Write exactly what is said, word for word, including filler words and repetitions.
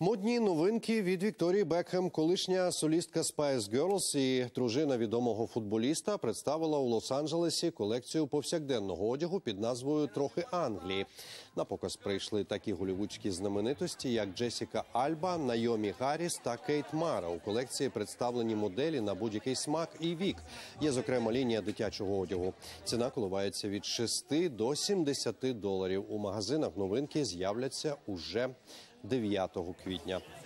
Модні новинки від Вікторії Бекхем. Колишня солістка Spice Girls і дружина відомого футболіста представила у Лос-Анджелесі колекцію повсякденного одягу під назвою «Трохи Англії». На показ прийшли такі голівудські знаменитості, як Джесіка Альба, Найомі Гарріс та Кейт Мара. У колекції представлені моделі на будь-який смак і вік. Є, зокрема, лінія дитячого одягу. Ціна коливається від шести до сімдесяти доларів. У магазинах новинки з'являться уже дев'ятого квітня.